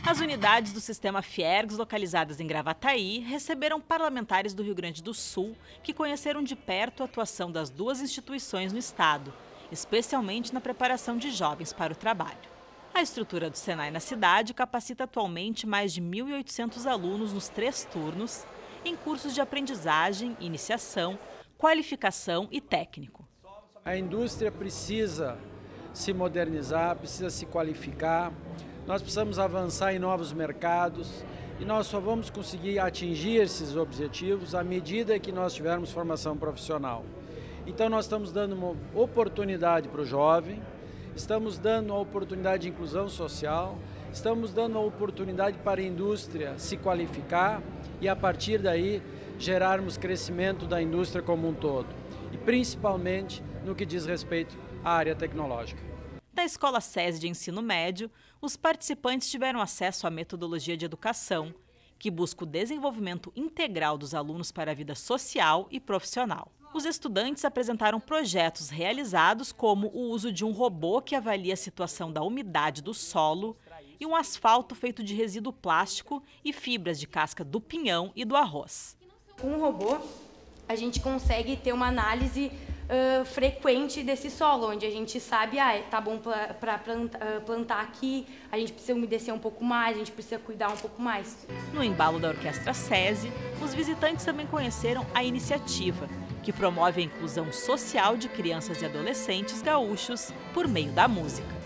As unidades do sistema Fiergs, localizadas em Gravataí, receberam parlamentares do Rio Grande do Sul que conheceram de perto a atuação das duas instituições no estado, especialmente na preparação de jovens para o trabalho. A estrutura do Senai na cidade capacita atualmente mais de 1.800 alunos nos 3 turnos, em cursos de aprendizagem, iniciação, qualificação e técnico. A indústria precisa se modernizar, precisa se qualificar, nós precisamos avançar em novos mercados e nós só vamos conseguir atingir esses objetivos à medida que nós tivermos formação profissional. Então nós estamos dando uma oportunidade para o jovem, estamos dando uma oportunidade de inclusão social, estamos dando uma oportunidade para a indústria se qualificar e a partir daí gerarmos crescimento da indústria como um todo e principalmente no que diz respeito à área tecnológica. Na Escola SESI de Ensino Médio, os participantes tiveram acesso à metodologia de educação, que busca o desenvolvimento integral dos alunos para a vida social e profissional. Os estudantes apresentaram projetos realizados como o uso de um robô que avalia a situação da umidade do solo e um asfalto feito de resíduo plástico e fibras de casca do pinhão e do arroz. Com o robô, a gente consegue ter uma análise frequente desse solo, onde a gente sabe, tá bom para plantar aqui, a gente precisa umedecer um pouco mais, a gente precisa cuidar um pouco mais. No embalo da Orquestra SESI, os visitantes também conheceram a iniciativa, que promove a inclusão social de crianças e adolescentes gaúchos por meio da música.